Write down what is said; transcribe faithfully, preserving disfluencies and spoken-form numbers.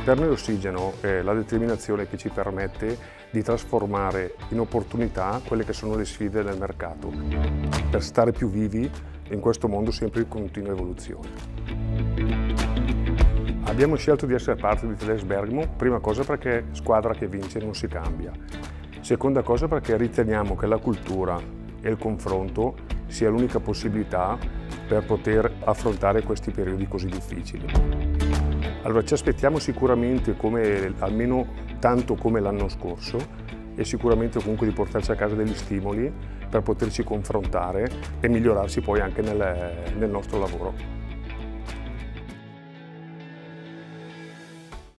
Per noi Ossigeno è la determinazione che ci permette di trasformare in opportunità quelle che sono le sfide del mercato, per stare più vivi in questo mondo sempre in continua evoluzione. Abbiamo scelto di essere parte di Thales Bergamo, prima cosa perché squadra che vince non si cambia, seconda cosa perché riteniamo che la cultura e il confronto sia l'unica possibilità per poter affrontare questi periodi così difficili. Allora ci aspettiamo sicuramente come, almeno tanto come l'anno scorso, e sicuramente comunque di portarci a casa degli stimoli per poterci confrontare e migliorarci poi anche nel, nel nostro lavoro.